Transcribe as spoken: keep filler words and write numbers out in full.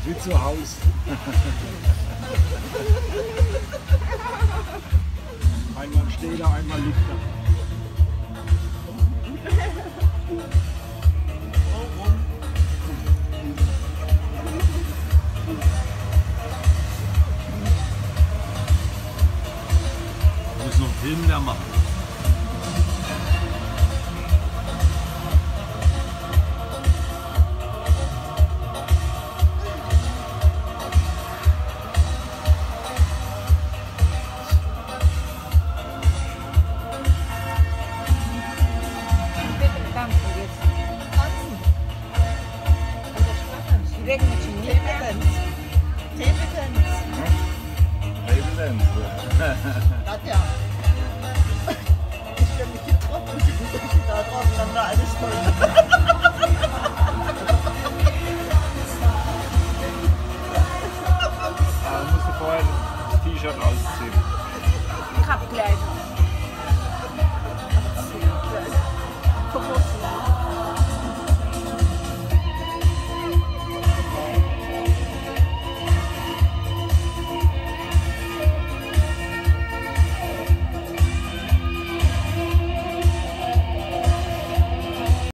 Wie zu Hause. Einmal steht er, einmal liegt er. Muss noch viel mehr machen. Nadja, ich stelle mich hier drauf und die Busse da drauf und dann da alles voll. Da musst du vorher das T-Shirt ausziehen. Ich hab gleich.